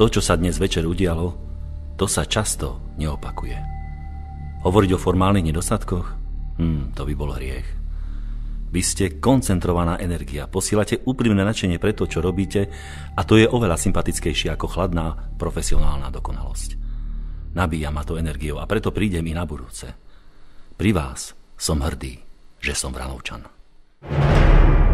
to, čo sa dnes večer udialo, to sa často neopakuje. Hovoriť o formálnych nedostatkoch? To by bol hriech. Vy ste koncentrovaná energia, posielate úprimné nadšenie pre to, čo robíte, a to je oveľa sympatickejšie ako chladná profesionálna dokonalosť. Nabíja ma to energiou a preto príde mi na budúce. Pri vás som hrdý, že som Vranovčan.